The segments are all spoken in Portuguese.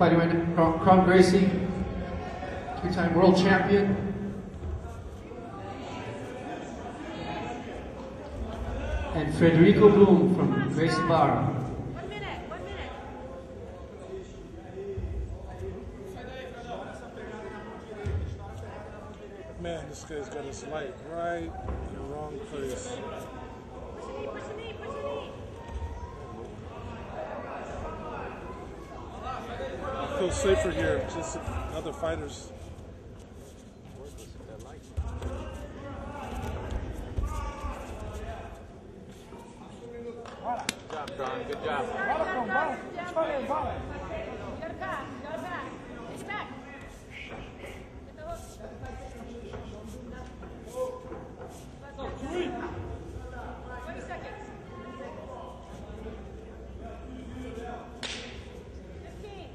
Fighting right now, Kron Gracie, two-time world champion. And Federico Bloom from Gracie Barra. 1 minute, 1 minute. Man, this guy's got his light right in the wrong place. Push the knee, push the knee, push the knee. I feel safer here, just other fighters. Good job, Kron. Good job. Go back. Get back. Get it back. Get the hook. 20 seconds. 15.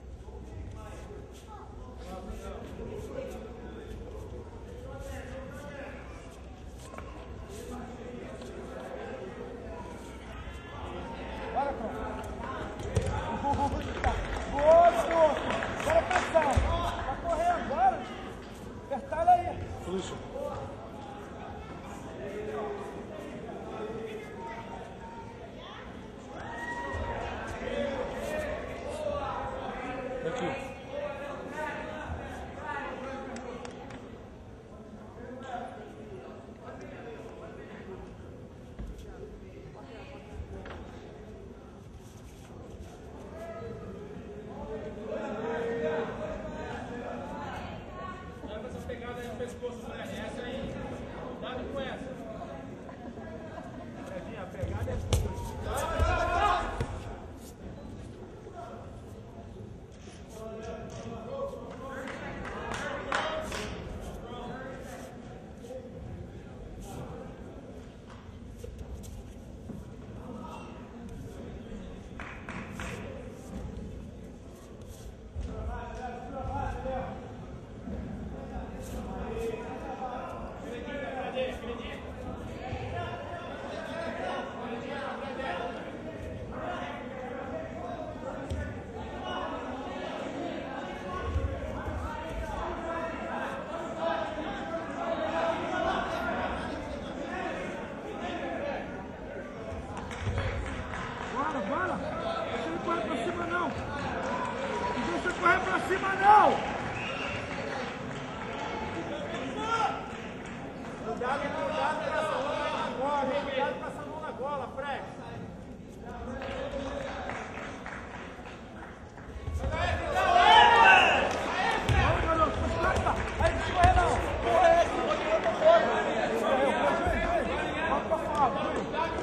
Boa, senhor! Bora pressão! Vai correr agora! Apertar ela aí! Felicia. Aqui. Bora! Você não corre pra cima não! Não deixa eu correr pra cima não! Cuidado com essa mão na gola, cuidado com essa mão na gola, Fred! Vamos, garoto, constata! Aí, não escorrer não! Corre, vamos pra fora!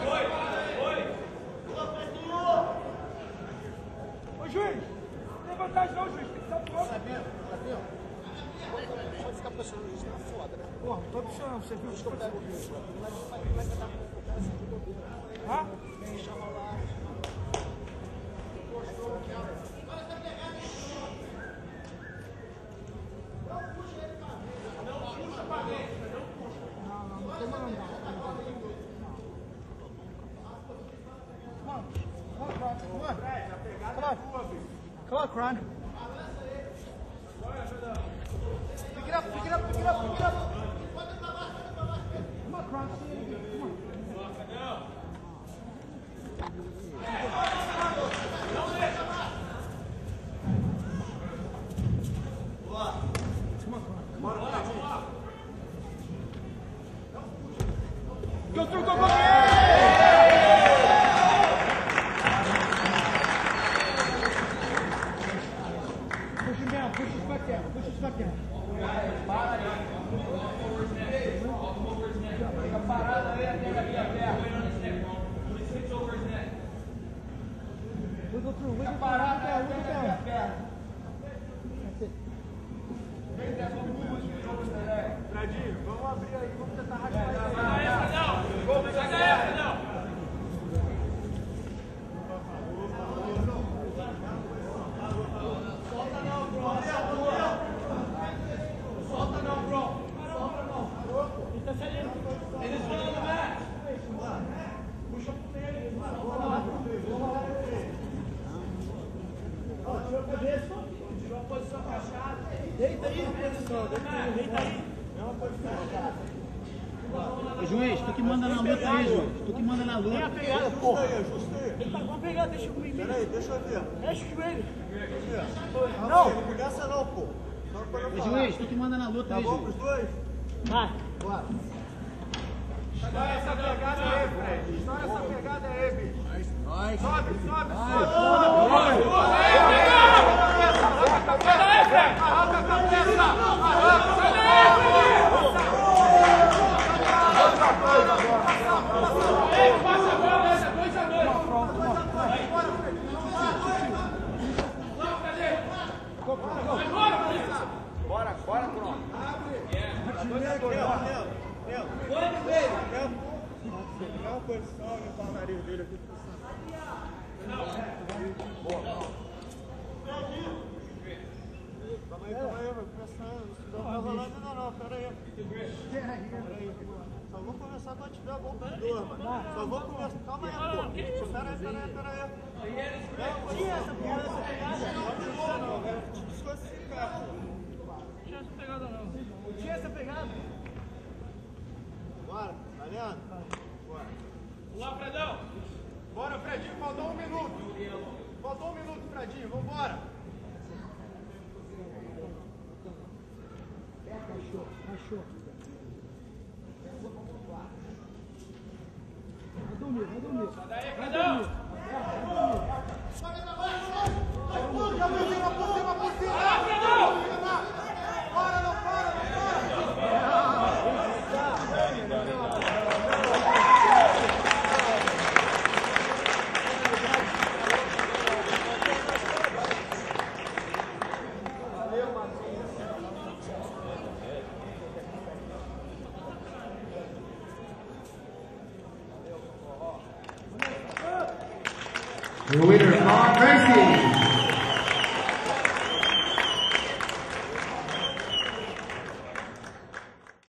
Ô juiz, não tem vantagem não, juiz, tem que estar pronto. Sabia? Pode ficar pressionando o juiz, tá foda, né? Porra, não tô pressionando, você viu? Acho que eu pego o juiz, vai tentar focar essa de bobeira. Hã? Chama lá. Não tem mais não. Come on, Kron. Pick it up. Come on, Kron. Come on. Go through, go! Push him down, push his back down, Para aí. Fica parado aí até a minha perna. Wiggle through, wiggle down. Fredinho, vamos abrir aí, vamos tentar rachar Solta não, bro. Ele tá saindo. Eles vão no match. Puxa por ele. Tira a cabeça. posição, deita aí. Mesma posição. Ô, juiz, tu que manda na luta aí, juiz. Tu que manda na luta. Tem a pegada, porra. Ajusta aí. Ele tá com a pegada, deixa comigo. Pera aí, deixa eu ver. Deixa o joelho. Não, não começa não, pô. Ô, juiz, tu que manda na luta Tá aí, bom juiz. pros dois? Vai. Bora. Estoura essa pegada aí, Fred. Estoura essa pegada aí, bicho. Sobe, sobe, sobe. Arranca a cabeça. Arranca a cabeça. Bora, bora, Tron. Bora no meio. Pegar uma posição, limpar o nariz dele aqui. Calma aí, vai começando. Não vai rolar ainda não, pera aí. Só vou começar quando tiver bom pros dois, mano. Só vou começar. Calma aí, pô. Pera aí. Tinha essa pegada. Não quero te desclassificar, pô. Não tinha essa pegada, não. Não tinha essa pegada? Bora, valendo? Bora. Vamos lá, Fredão. Bora, Fredinho, faltou 1 minuto. Faltou 1 minuto, Fredinho, vambora. Achou. Vai dormir. Sai daí, Fredão. Por cima. Vai, Fredão. Bora, não para. The winner, Tom Gracie.